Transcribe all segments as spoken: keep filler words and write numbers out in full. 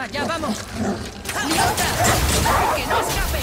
¡Allá vamos! ¡Liota! ¡Que no escape!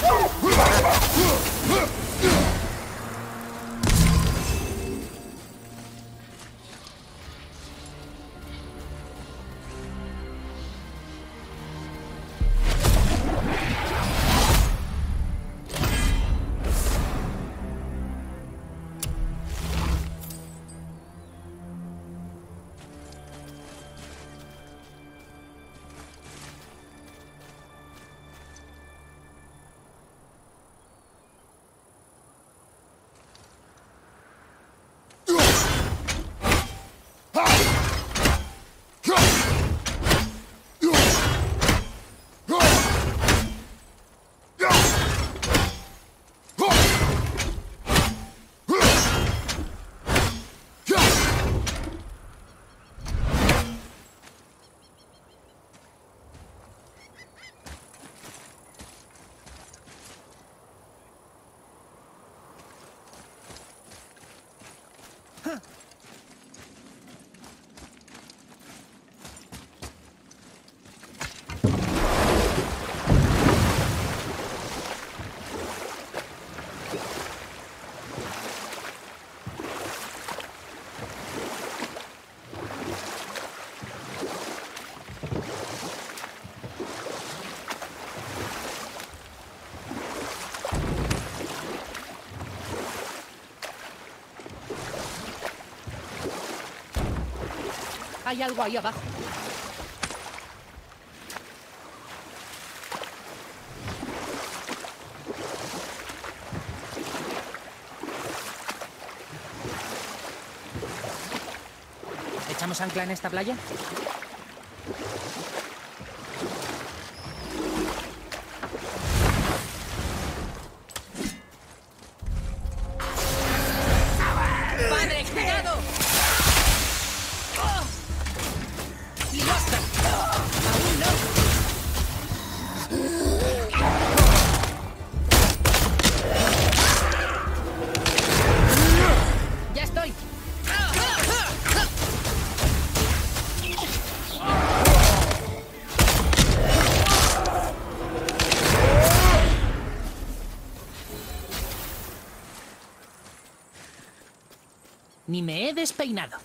Hay algo ahí abajo. ¿Echamos ancla en esta playa? ¡Padre, cuidado! ¡Oh! ¡Liostra! ¡Aún no! ¡Ya estoy! Ni me he despeinado.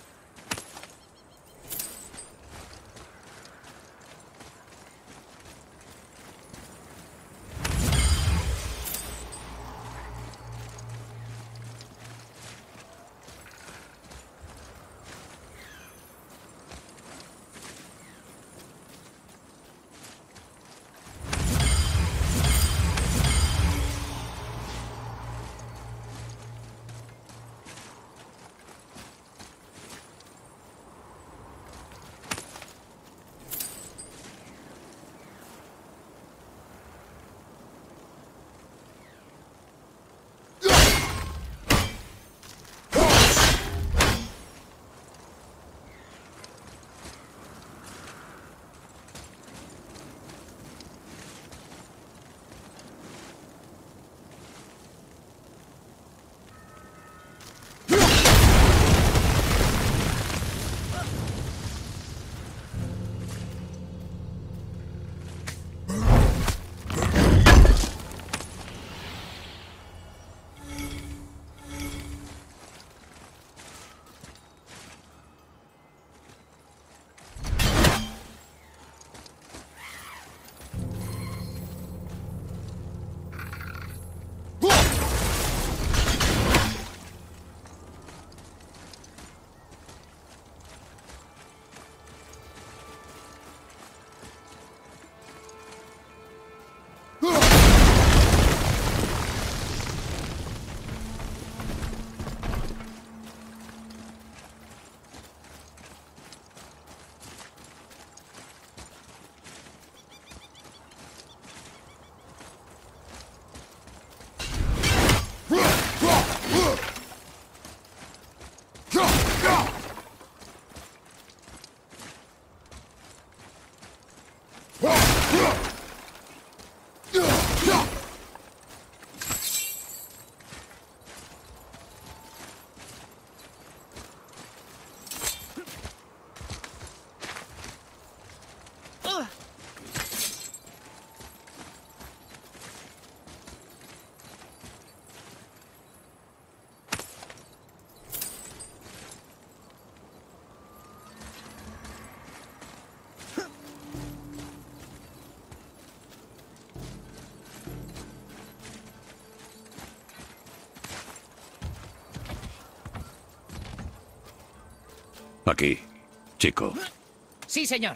Aquí, chico. Sí, señor.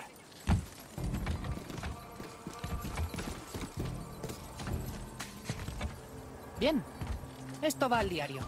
Bien. Esto va al diario.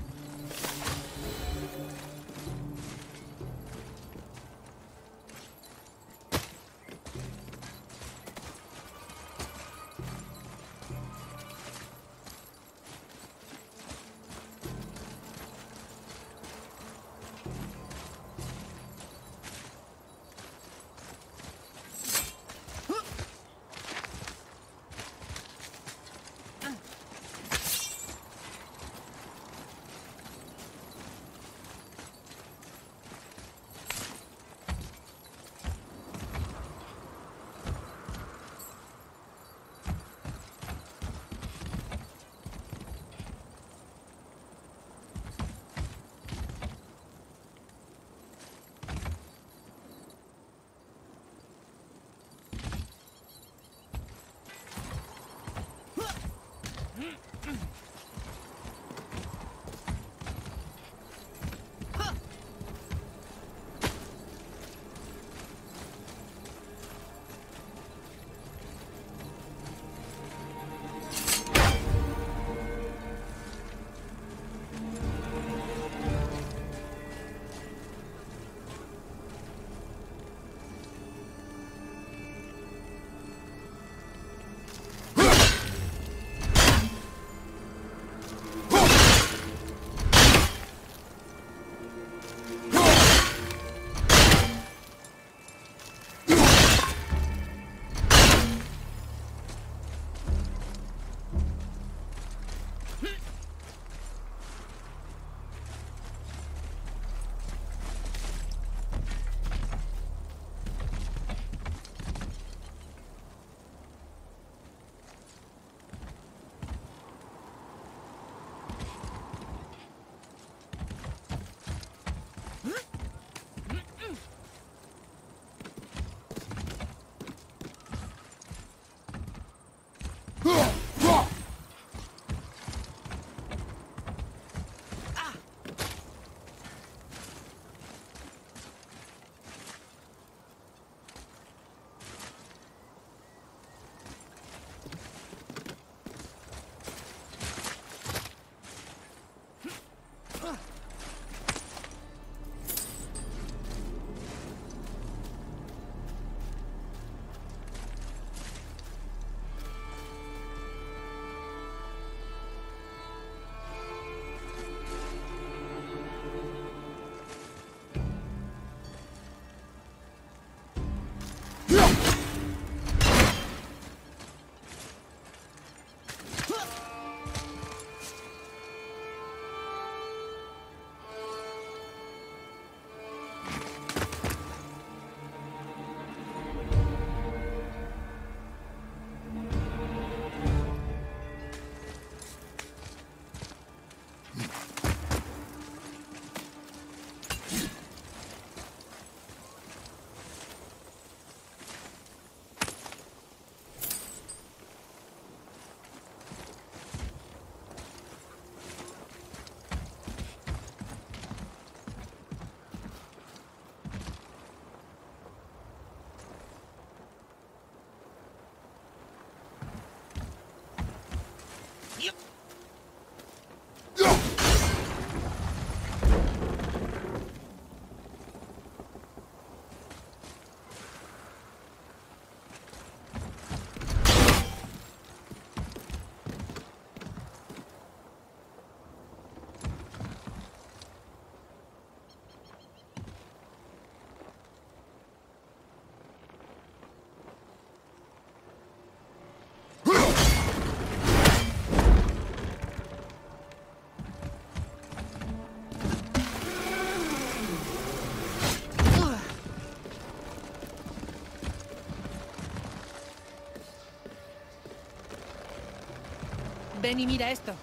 Ven y mira esto.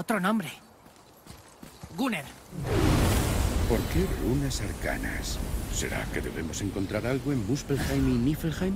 otro nombre. Gunner. ¿Por qué runas arcanas? ¿Será que debemos encontrar algo en Muspelheim y Niflheim?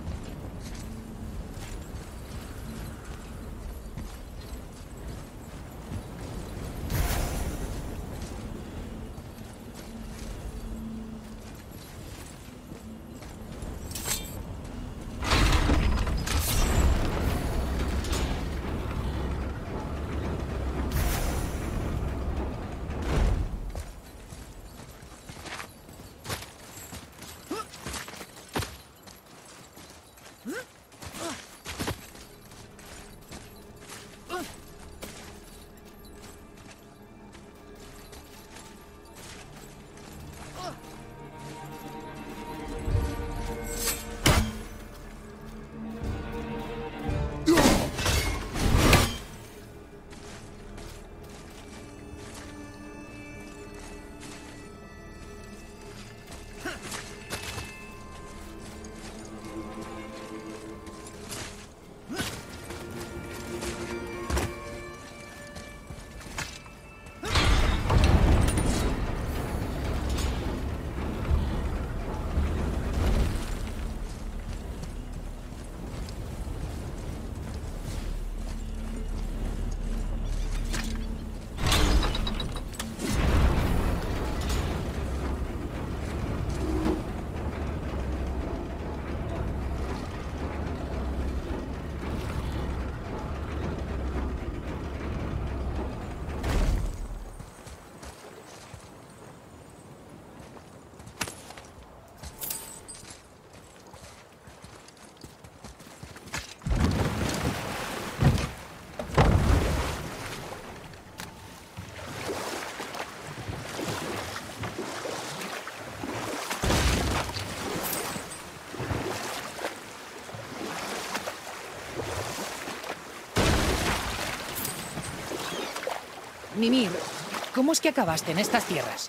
Mimir, ¿cómo es que acabaste en estas tierras?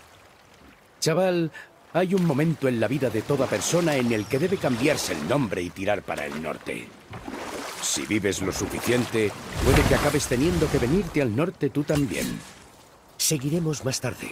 Chaval, hay un momento en la vida de toda persona en el que debe cambiarse el nombre y tirar para el norte. Si vives lo suficiente, puede que acabes teniendo que venirte al norte tú también. Seguiremos más tarde.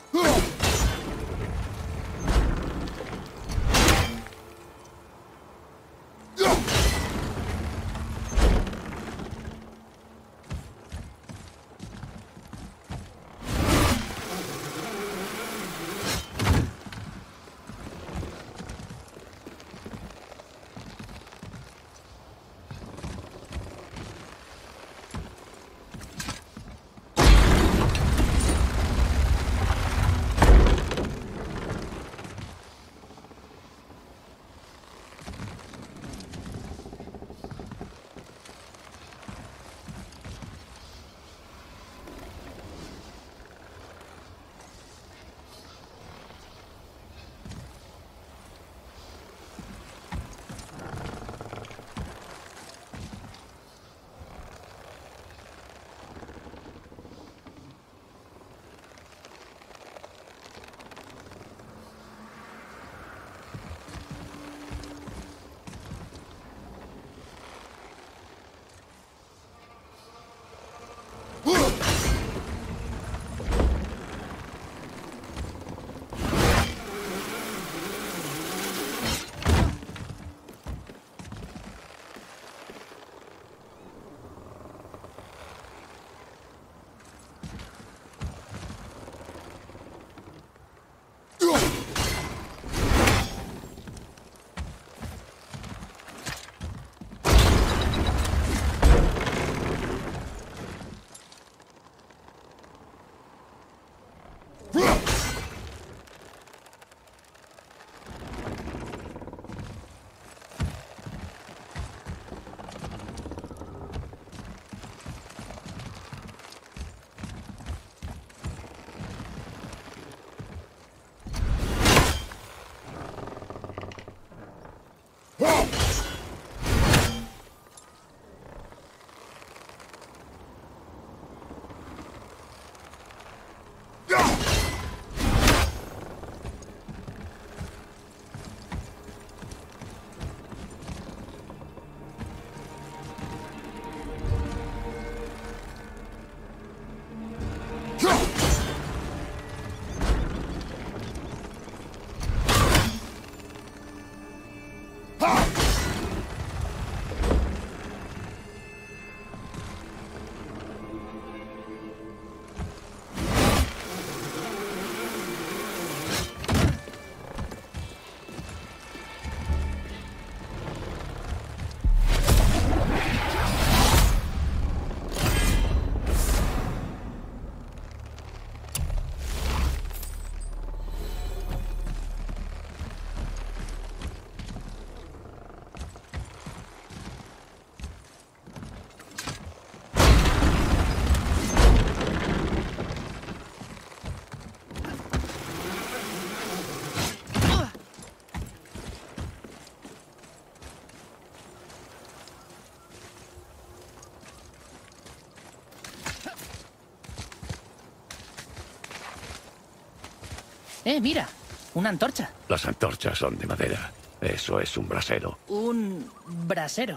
Eh, mira, una antorcha. Las antorchas son de madera. Eso es un brasero. Un brasero.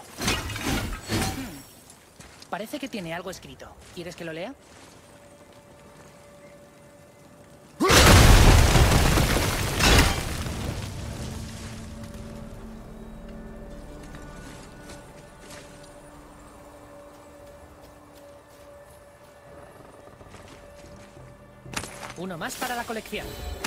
Hmm. Parece que tiene algo escrito. ¿Quieres que lo lea? Uno más para la colección.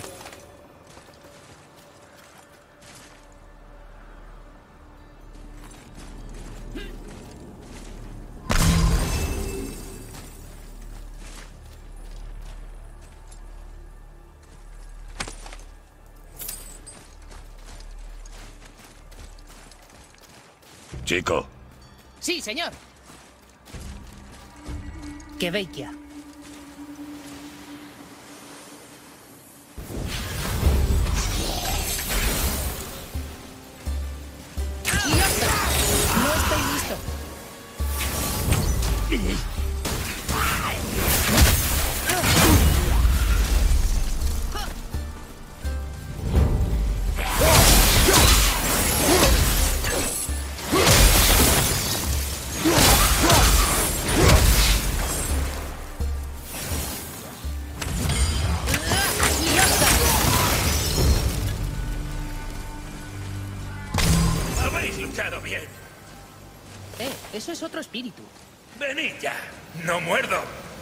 Chico. Sí, señor. Que veikia. No estoy listo. luchado bien. Eh, eso es otro espíritu. Venid ya. No muerdo.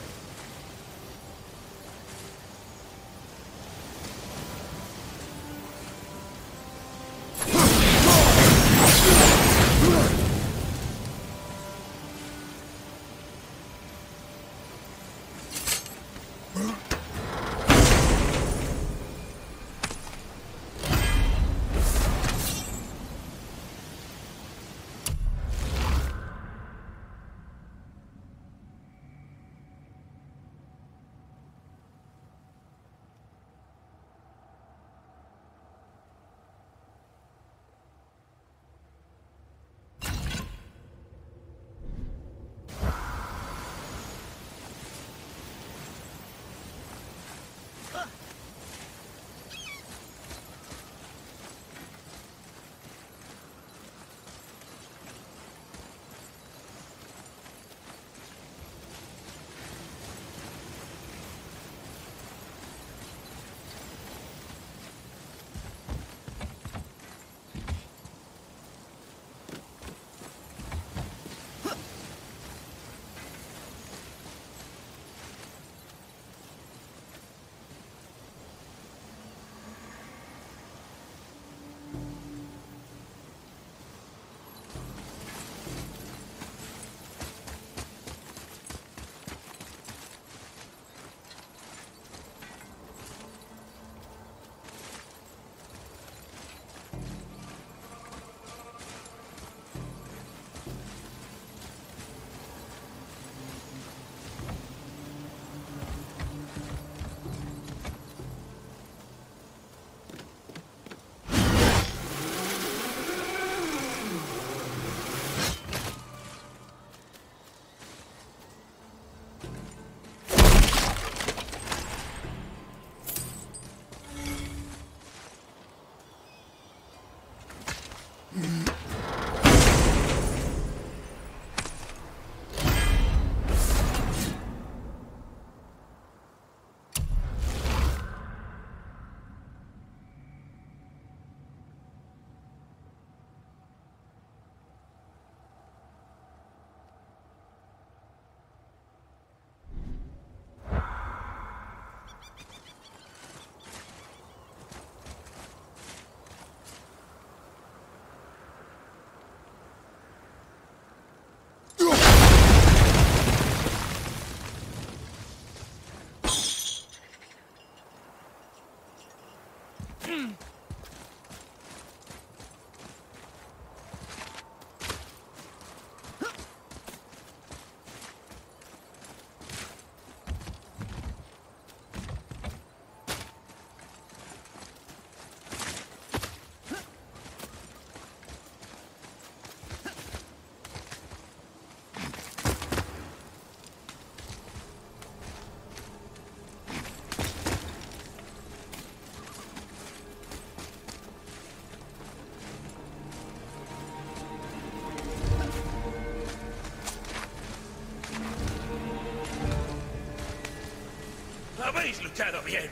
Habéis luchado bien.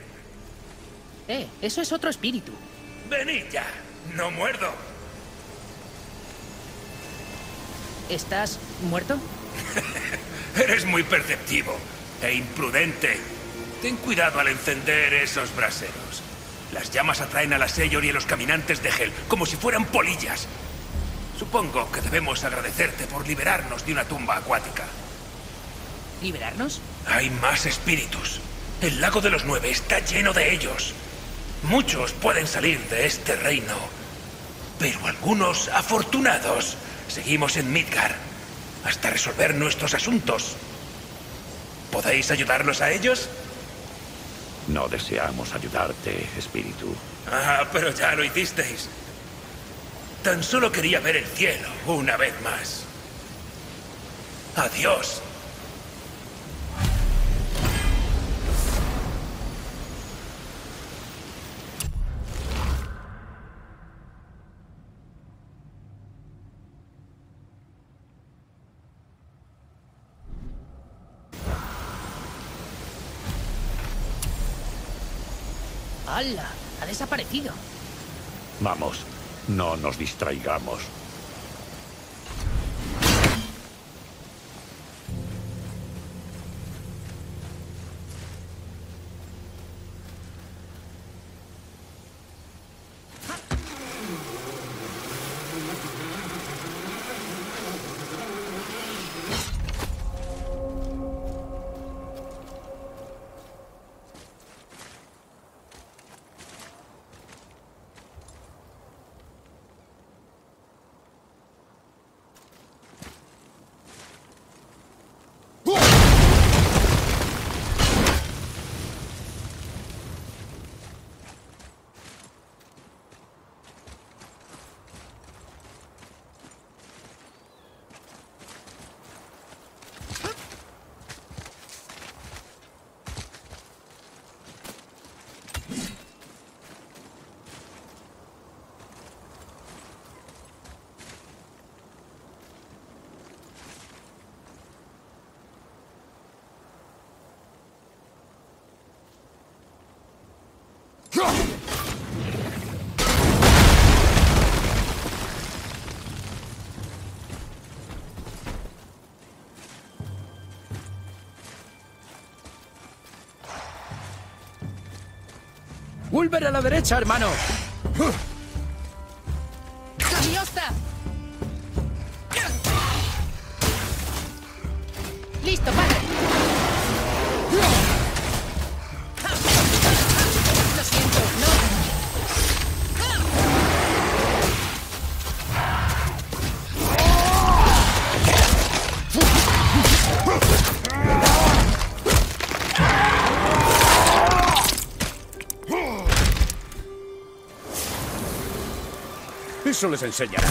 Eh, eso es otro espíritu. Venid ya. No muerdo. ¿Estás muerto? Eres muy perceptivo e imprudente. Ten cuidado al encender esos braseros. Las llamas atraen a la Seyor y a los caminantes de Hel como si fueran polillas. Supongo que debemos agradecerte por liberarnos de una tumba acuática. ¿Liberarnos? Hay más espíritus. El lago de los nueve está lleno de ellos. Muchos pueden salir de este reino, pero algunos afortunados seguimos en Midgar hasta resolver nuestros asuntos. ¿Podéis ayudarnos a ellos? No deseamos ayudarte, espíritu. Ah, pero ya lo hicisteis. Tan solo quería ver el cielo una vez más. Adiós. ¡Hala! Ha desaparecido. Vamos, no nos distraigamos. ¡Wolver a la derecha, hermano! ¡Liosta! ¡Listo, padre! Lo siento, no. Eso les enseñará.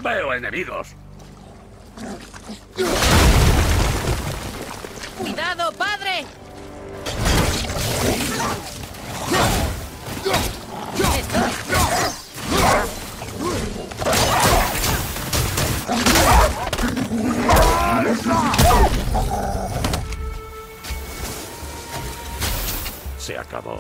Veo enemigos. ¡Cuidado, padre! Se acabó.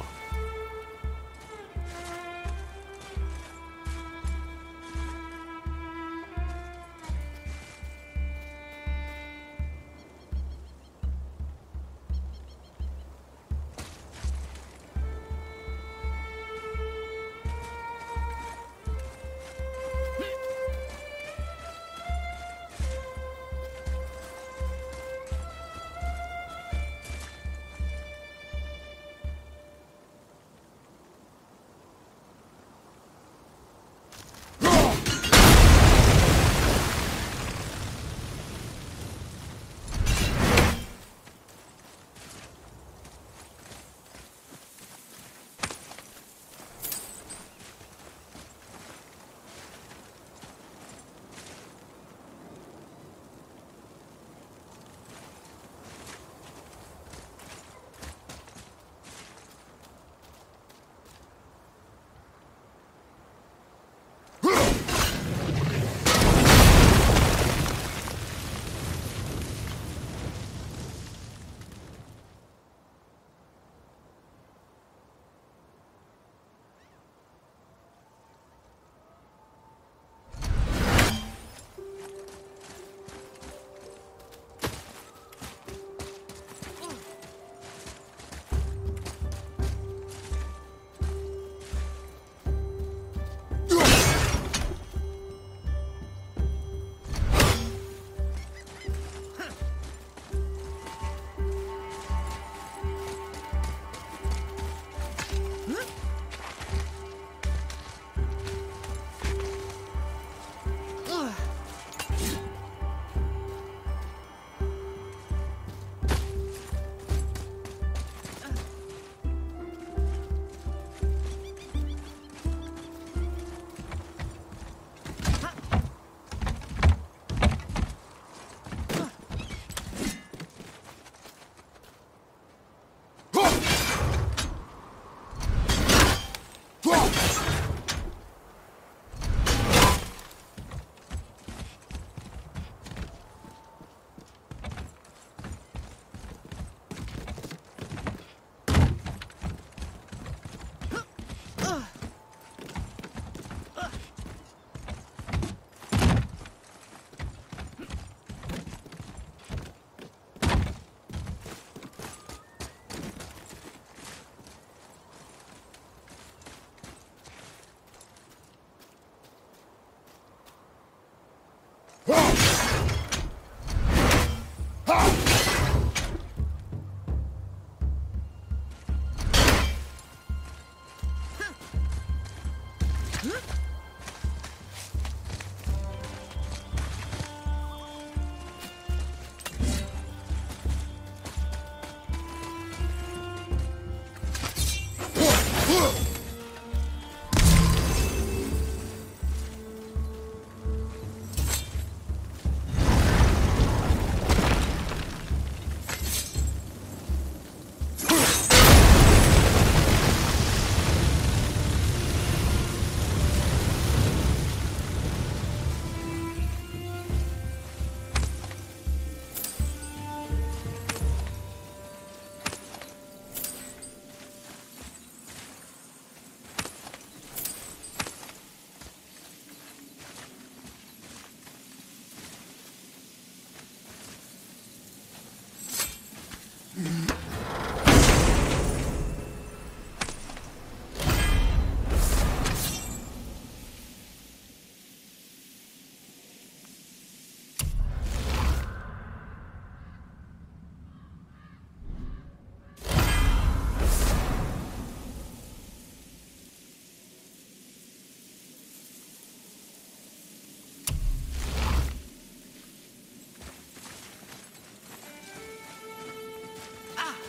¡Ah!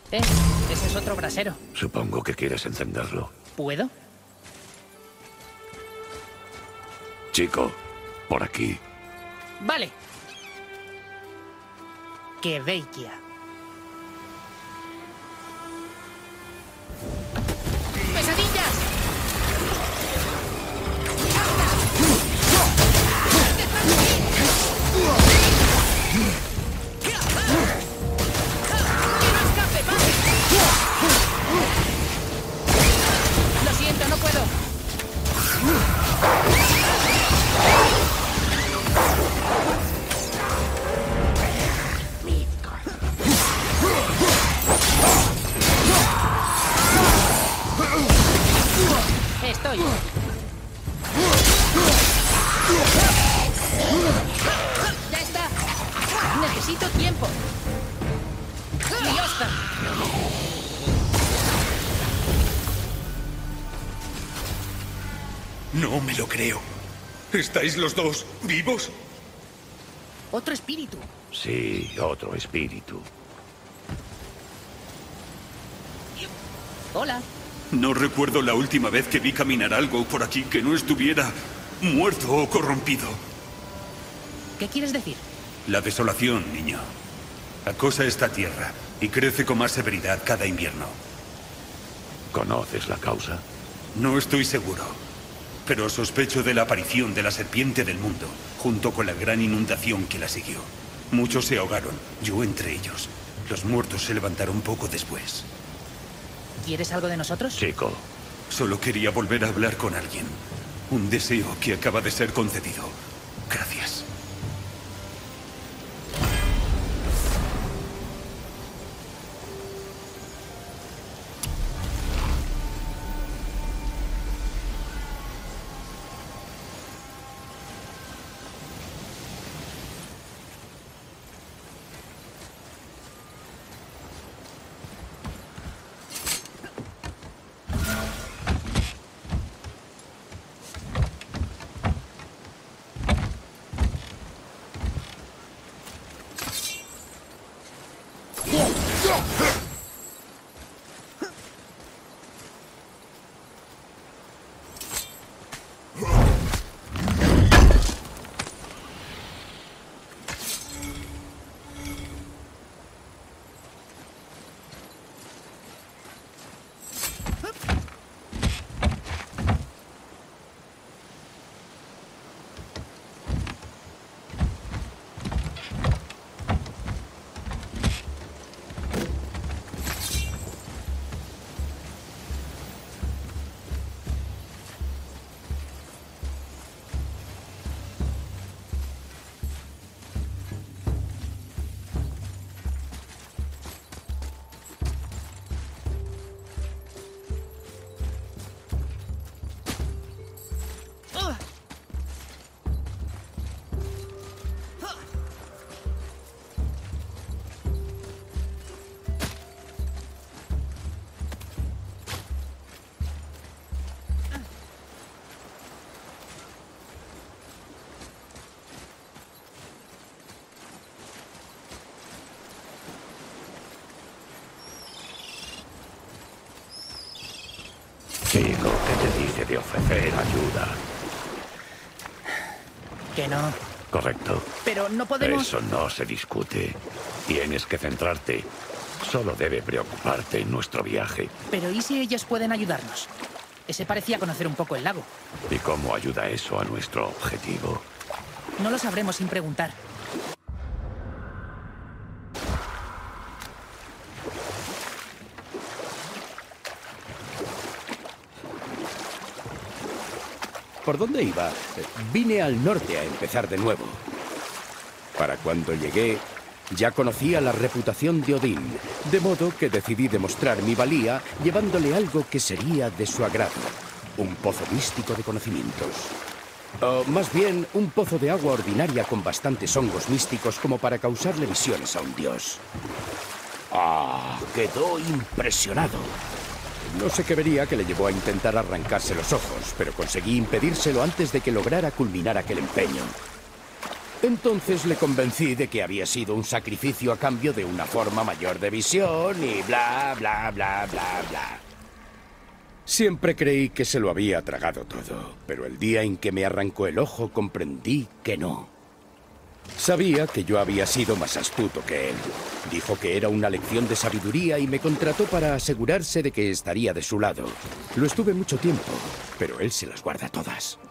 Eh, ese es otro brasero. Supongo que quieres encenderlo. ¿Puedo? Chico, por aquí. Vale. Que veikia. ¡Pesadillas! Lo siento, no puedo. Estoy. Ya está. Necesito tiempo. ¡Liosta! No me lo creo. ¿Estáis los dos vivos? Otro espíritu. Sí, otro espíritu. Hola. No recuerdo la última vez que vi caminar algo por aquí que no estuviera muerto o corrompido. ¿Qué quieres decir? La desolación, niño. Acosa esta tierra y crece con más severidad cada invierno. ¿Conoces la causa? No estoy seguro, pero sospecho de la aparición de la serpiente del mundo, junto con la gran inundación que la siguió. Muchos se ahogaron, yo entre ellos. Los muertos se levantaron poco después. ¿Quieres algo de nosotros? Chico, Solo quería volver a hablar con alguien. Un deseo que acaba de ser concedido. Gracias. Chico, ¿qué te dije de ofrecer ayuda? Que no. Correcto. Pero no podemos... Eso no se discute. Tienes que centrarte. Solo debe preocuparte en nuestro viaje. Pero ¿y si ellos pueden ayudarnos? Ese parecía conocer un poco el lago. ¿Y cómo ayuda eso a nuestro objetivo? No lo sabremos sin preguntar. ¿Por dónde iba? Vine al norte a empezar de nuevo. Para cuando llegué, ya conocía la reputación de Odín, de modo que decidí demostrar mi valía llevándole algo que sería de su agrado. Un pozo místico de conocimientos. O más bien, un pozo de agua ordinaria con bastantes hongos místicos como para causarle visiones a un dios. ¡Ah! Quedó impresionado. No sé qué vería que le llevó a intentar arrancarse los ojos, pero conseguí impedírselo antes de que lograra culminar aquel empeño. Entonces le convencí de que había sido un sacrificio a cambio de una forma mayor de visión y bla, bla, bla, bla, bla. Siempre creí que se lo había tragado todo, pero el día en que me arrancó el ojo comprendí que no. Sabía que yo había sido más astuto que él. Dijo que era una lección de sabiduría y me contrató para asegurarse de que estaría de su lado. Lo estuve mucho tiempo, pero él se las guarda todas.